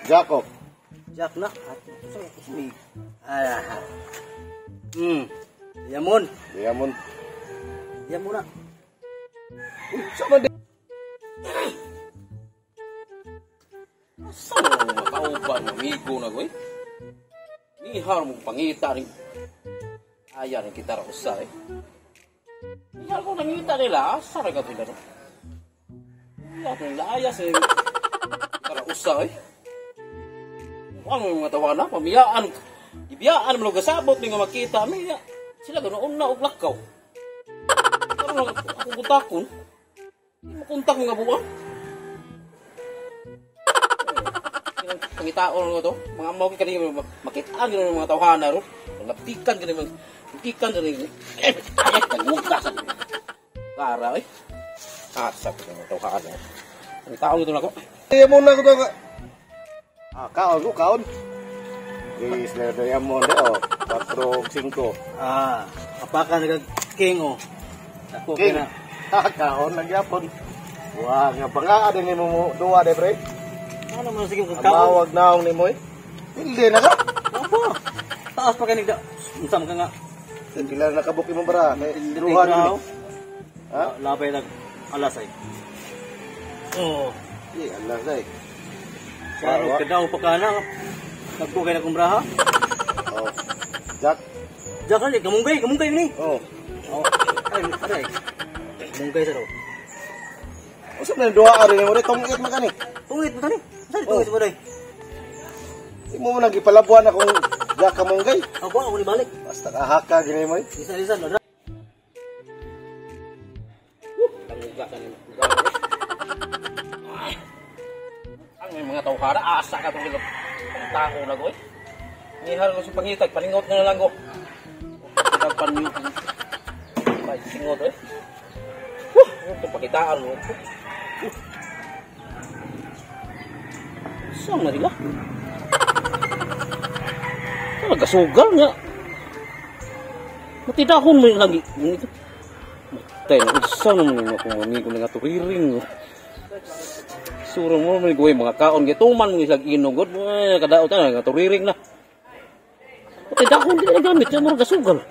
Jacob. Jack na. Sumi. Yamon. Yamon. Yamon na. Sama din. Saan mo makauban ng amigo na ko eh? Nihar mong pangita rin. Ayan ang kita rakusa eh. Nihar ko nangita nila, asa rin ka nila no? Nihar ko nila ayas eh. Kita rakusa eh. Ang mga tawa na, pamiyaan. Ibiyaan mo lang kasabot nga makita. May, sila ganoon na og lakaw. Pero lang ako gutakon. Makuntak mga buwan. Pangitaon nga to. Mga amaw kanina makitaan ganoon mga tawhana ro. Naptikan ganoon naptikan ganoon. Ayat kagutas. Para eh. Asa ko mga tawhana. Ang taon ito nako. Yamon na ko to. Kaon. Is na Yamon de 4-5. Apakan nag king o. Ako King. kina. Kaon nagyapon. Wah, nga pangaa din mo duwa de pre. Ano man sige kung kaon. Tawag naong ni mo eh. Hindi na ka. Apa? Taas pa kanig da. Unsam ka nga. Hindi lang nakabuki mo bara. Duha na. Ha? Labay nag alas ay. Oh. Allah say. Kano kadaw pa kana. Nagkukay na kumbraha. Oh. Jack. Diyan ka ni kamunggay ni. Oh. Oh. Ay. Kamunggay sa daw. Usa man duha ari mo re tungit man kani. Tungit mo tani. Saan tungit mo day? Di mo man gipalabuan akong Jack kamunggay. Ako ni balik. Basta kahaka gini mo eh. Isa na. Tanguga ka nila. Ang may mga tawhana, asa ka itong pangtako na ko eh. Nihar ko sa pangitag, paningot na lang ko. Pinagpanyo. Ay, singot eh. Itong pakitaan mo. Saan na nila? Talaga sugal nga. Matidahon mo yung lagi. Matay na, saan naman yung mga amigo na nga turiring. Suro mo man gawin mga kaon gituman mo isag inom god kadaot na nga turiring na. Pati dahon di na gamit mo gasugal.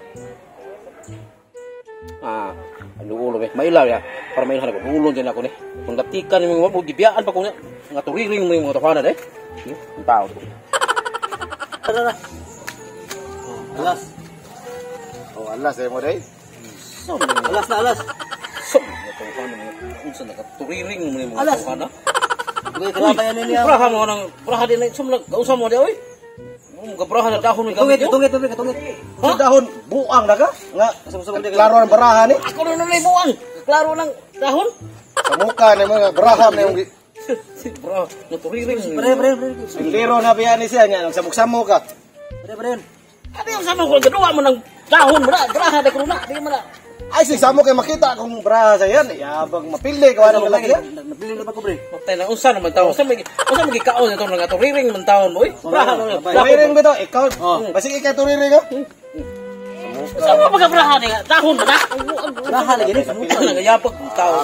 Ulo be mailaw ya para mailaw ko ulon din ako ni. Kung gatikan mo mo gibiyaan pa ko nga turiring mo yung mga tawhana de. Ang tao to. Tara. Alas. Oh, Allah say mo day. So, Alas. so tawhana mo unsa nakaturiring mo yung mga tawhana. Uy, kalabayan niya. Braha mo nang braha din sumlag kausam mo di oy. Gabraha na dahon ng gamit. Tungit. Sa dahon buang na ka? Nga klaro ang baraha ni. Ako na nang buang. Klaro ng dahon. Sa muka ni mga baraha na yung Bro, naturiring. Pre. sindiro na biya ni siya nya nagsamok-samok ka. Pre. Ano yung sama ko gaduwa mo ng dahon mo na. Braha na kruna. Di mo na. Ay si samok kay makita kung baraha sa yan. Yabang mapili ka wala lagi. Nabili na ba ko, pre? Patay na unsa naman tawo. Unsa magikaon ito nga turiring man taon mo. Braha na. Turiring ba to? Ikaw? Basig ikaw turiring ka? Sama pa braha ni dahon mo na. Braha lagi ni. Nagayapag taon.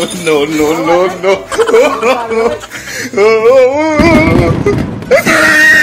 No.